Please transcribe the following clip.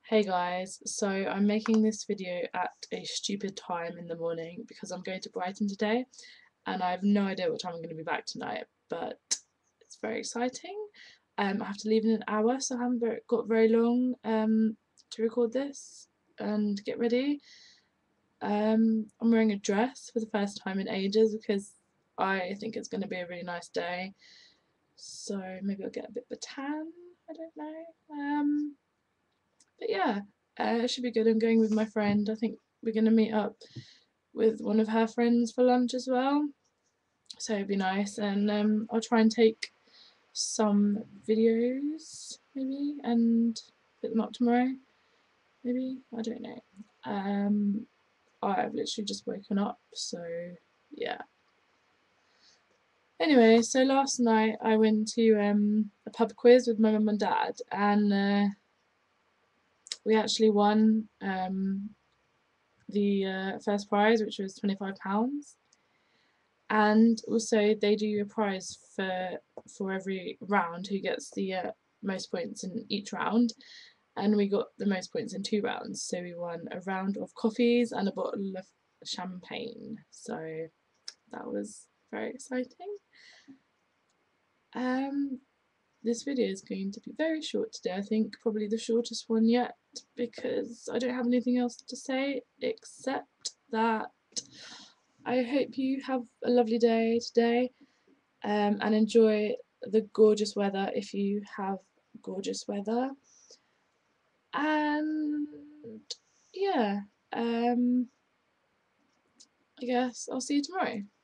Hey guys, so I'm making this video at a stupid time in the morning because I'm going to Brighton today and I have no idea what time I'm going to be back tonight, but it's very exciting. I have to leave in an hour, so I haven't got very long to record this and get ready. I'm wearing a dress for the first time in ages because I think it's going to be a really nice day, so maybe I'll get a bit of a tan, I don't know. But yeah, it should be good. I'm going with my friend. I think we're going to meet up with one of her friends for lunch as well. So it'd be nice. And I'll try and take some videos maybe and put them up tomorrow. Maybe, I don't know. I've literally just woken up, so yeah. Anyway, so last night I went to a pub quiz with my mum and dad, and we actually won the first prize, which was £25, and also they do a prize for every round who gets the most points in each round, and we got the most points in 2 rounds, so we won a round of coffees and a bottle of champagne, so that was very exciting. This video is going to be very short today, I think probably the shortest one yet, because I don't have anything else to say except that I hope you have a lovely day today, and enjoy the gorgeous weather if you have gorgeous weather. And yeah, I guess I'll see you tomorrow.